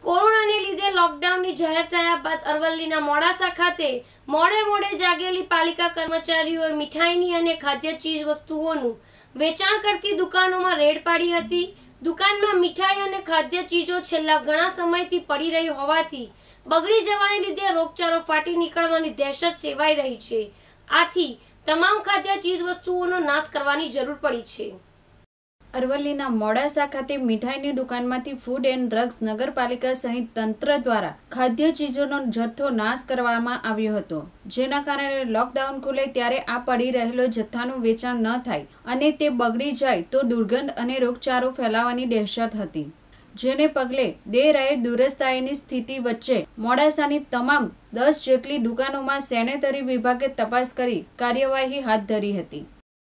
કોરોનાને લીધે લોકડાઉનની જાહેર થયા બાદ અરવલ્લીના મોડાસા ખાતે મોડે જાગેલી પાલિકા કર્મચારીઓએ મીઠાઈની અને ખાદ્ય ચીજ વસ્તુઓનું વેચાણ કરતી દુકાનોમાં રેડ પાડી હતી। દુકાનમાં મીઠાઈ અને ખાદ્ય ચીજો છેલ્લા ઘણા સમયથી પડી રહી હોવાથી બગડી જવાને લીધે રોગચાળો ફાટી નીકળવાની દહેશત સેવાઈ રહી છે। આથી તમામ ખાદ્ય ચીજ વસ્તુઓનો નાશ કરવાની જરૂર પડી છે। અરવલ્લીના મોડાસા ખાતે મીઠાઈની દુકાનમાંથી ફૂડ એન્ડ ડ્રગ્સ નગરપાલિકા સહિત તંત્ર દ્વારા ખાદ્ય ચીજોનો જથ્થો નાશ કરવામાં આવ્યો હતો, જેના કારણે લોકડાઉન ખુલે ત્યારે આ પડી રહેલો જથ્થાનું વેચાણ ન થાય અને તે બગડી જાય તો દુર્ગંધ અને રોગચાળો ફેલાવાની દહેશત હતી, જેને પગલે દેર રાત દુરસ્તાઈની સ્થિતિ વચ્ચે મોડાસાની તમામ 10 જેટલી દુકાનોમાં સેનેટરી વિભાગે તપાસ કરી કાર્યવાહી હાથ ધરી હતી।